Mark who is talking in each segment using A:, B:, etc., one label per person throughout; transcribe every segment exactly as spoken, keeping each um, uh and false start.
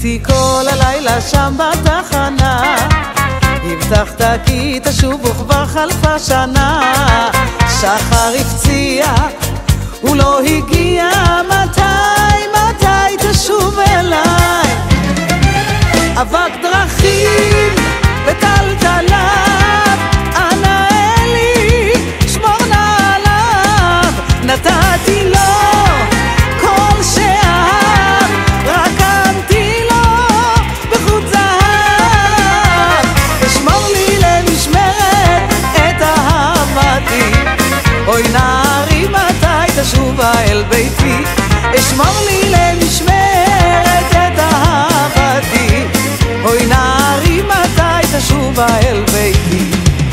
A: חיכיתי כל הלילה שם בתחנה, הבטחת כי תשוב וכבר חלפה שנה. שחר הפציע, הוא לא הגיע, מתי, מתי תשוב אליי? אבק דרכים וטלטליו, אנא אלי, שמור נא עליו. נתתי לו כל שאהב, רקמתי לו בחוט זהב. אשמור לי למשמרת את אהבתי, אוי נערי מתי תשובה אל ביתי. אשמור לי למשמרת את אהבתי, אוי נערי מתי תשובה אל ביתי.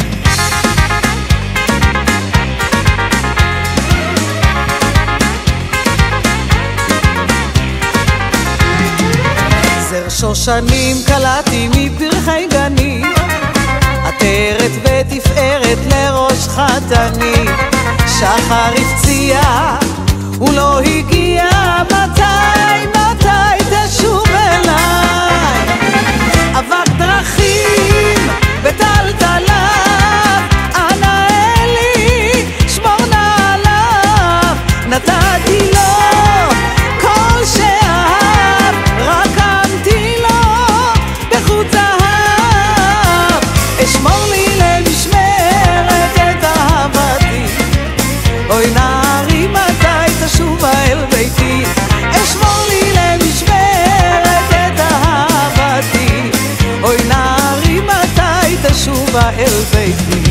A: זר שושנים קלעתי מפרחי גני, עטרת ותפארת לראש חתני. שחר הפציע, הוא לא הגיע, מתי, מתי תשוב אליי? אבק דרכים וטלטליו, אנא אלי, שמור נא עליו. נתתי לו כל שאהב, רקמתי לו בחוט זהב. אשמור לי למשמרת את אהבתי, אוי נערי מתי תשובה אל ביתי. אשמור לי למשמרת את אהבתי, אוי נערי מתי תשובה אל ביתי.